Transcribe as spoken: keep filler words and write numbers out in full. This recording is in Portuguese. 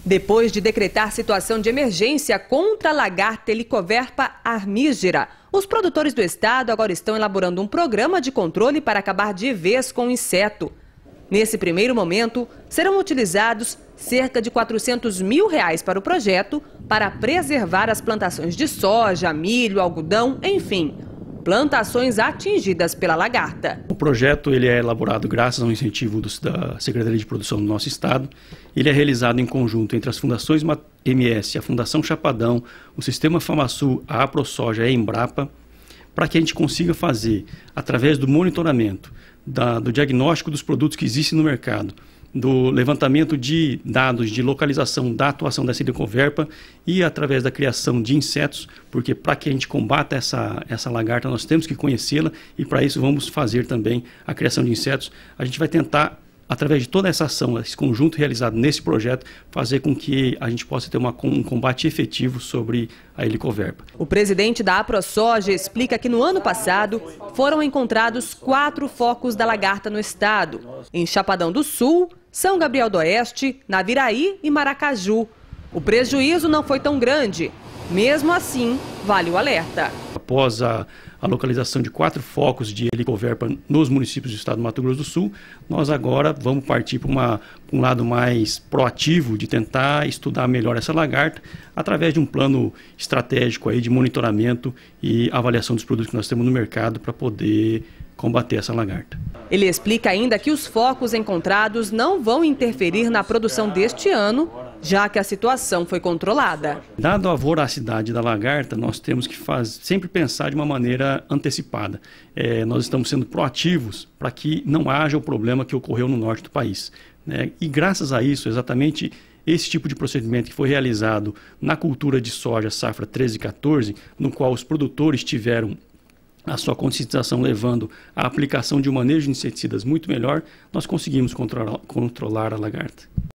Depois de decretar situação de emergência contra a lagarta Helicoverpa armígera, os produtores do estado agora estão elaborando um programa de controle para acabar de vez com o inseto. Nesse primeiro momento, serão utilizados cerca de quatrocentos mil reais para o projeto para preservar as plantações de soja, milho, algodão, enfim, plantações atingidas pela lagarta. O projeto ele é elaborado graças ao incentivo do, da Secretaria de Produção do nosso estado. Ele é realizado em conjunto entre as fundações M S, a Fundação Chapadão, o Sistema FamaSul, a AproSoja e a Embrapa, para que a gente consiga fazer, através do monitoramento, da, do diagnóstico dos produtos que existem no mercado, do levantamento de dados de localização da atuação dessa Helicoverpa e através da criação de insetos, porque para que a gente combata essa, essa lagarta nós temos que conhecê-la e para isso vamos fazer também a criação de insetos. A gente vai tentar, através de toda essa ação, esse conjunto realizado nesse projeto, fazer com que a gente possa ter uma, um combate efetivo sobre a Helicoverpa. O presidente da AproSoja explica que no ano passado foram encontrados quatro focos da lagarta no estado, em Chapadão do Sul, São Gabriel do Oeste, Naviraí e Maracaju. O prejuízo não foi tão grande. Mesmo assim, vale o alerta. Após a, a localização de quatro focos de Helicoverpa nos municípios do estado do Mato Grosso do Sul, nós agora vamos partir para uma, um lado mais proativo de tentar estudar melhor essa lagarta através de um plano estratégico aí de monitoramento e avaliação dos produtos que nós temos no mercado para poder combater essa lagarta. Ele explica ainda que os focos encontrados não vão interferir na produção deste ano, já que a situação foi controlada. Dado a voracidade da lagarta, nós temos que faz, sempre pensar de uma maneira antecipada. É, nós estamos sendo proativos para que não haja o problema que ocorreu no norte do país, né? E graças a isso, exatamente esse tipo de procedimento que foi realizado na cultura de soja safra treze e quatorze, no qual os produtores tiveram a sua conscientização levando à aplicação de um manejo de inseticidas muito melhor, nós conseguimos controlar, controlar a lagarta.